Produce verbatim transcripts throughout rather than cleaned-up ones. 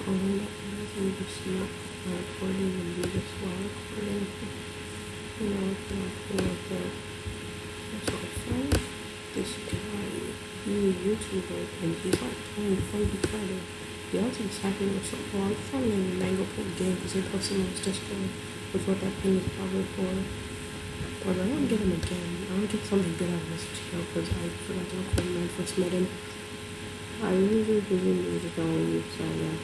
Um, I'm just not recording and do this while recording. You know, it's not cool like that. That's what I found. This guy, he's a YouTuber and he's like playing Funky Friday. Y'all just exactly what's up. Well, I'm probably in the Mango Pit game because they posted on his Discord with what that pin is probably for. But I want to get him again. I want to get something good out of this video because I forgot to record when I first met him. I usually really need to go on you, so yeah.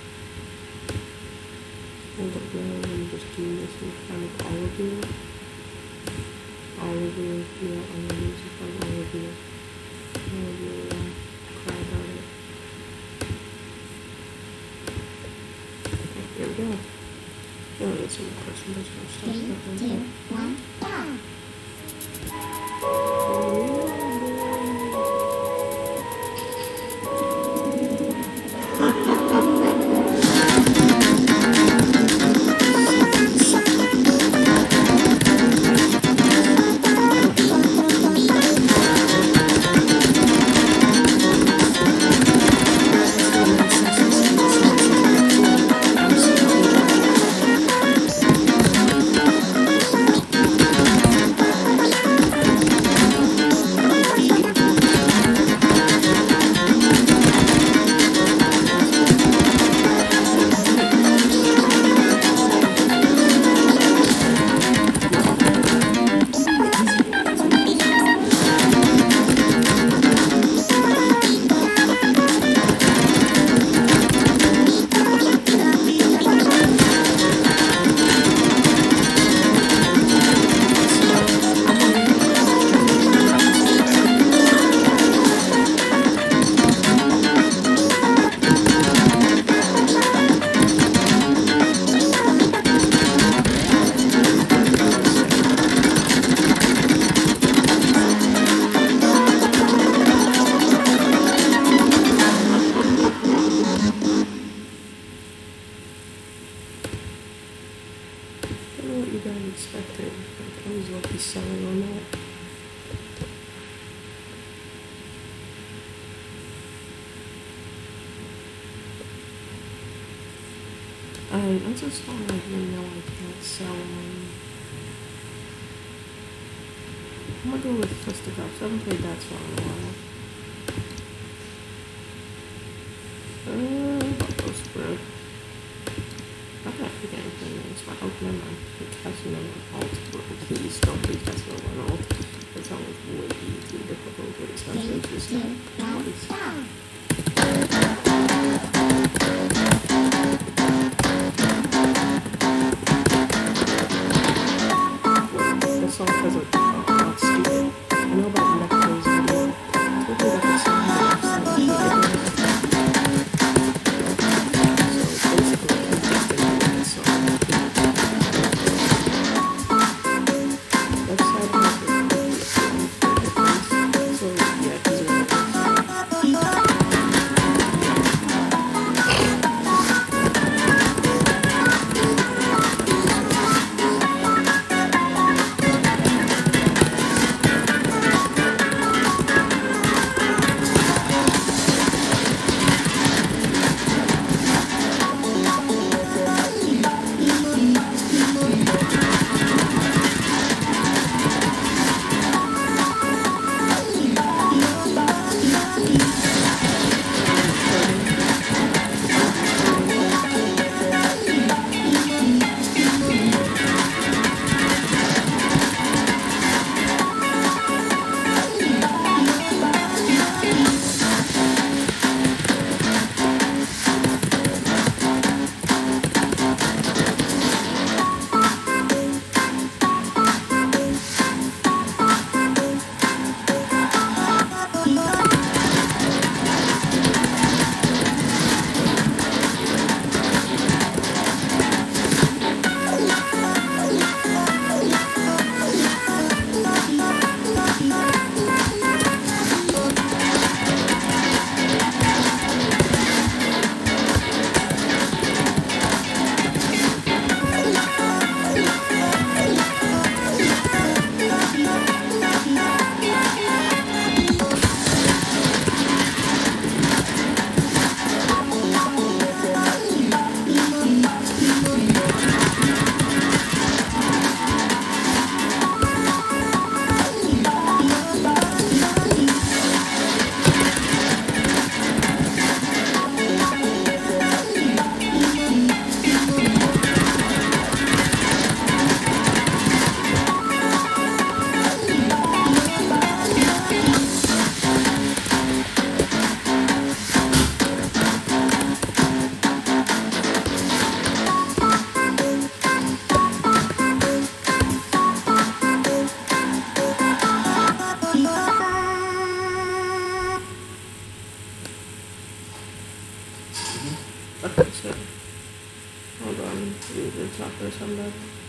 Hold up now, let me just do this in front of all of you. All of you, yeah, all of you, in front of all of you. All of you, yeah, cry about it. Okay, here we go. Oh, it's some person that's gonna start stuff. Three, two, one, go! Expected. Like, I was lucky selling on that. Um, I'm just far like you know I can't sell on. I'm gonna go with fisticuffs. I haven't played that song in a while. Uh, about those spread. I got to get anything nice, but oh, never mind. Casting on an alt, bro. Please don't be casting on an alt. That sounds way too difficult, but it's not so just nice. This song has a uh, stupid. I know about Nectar's video. I told you about the song that I was So yeah, he's really Okay, so hold on, we were talking to somebody.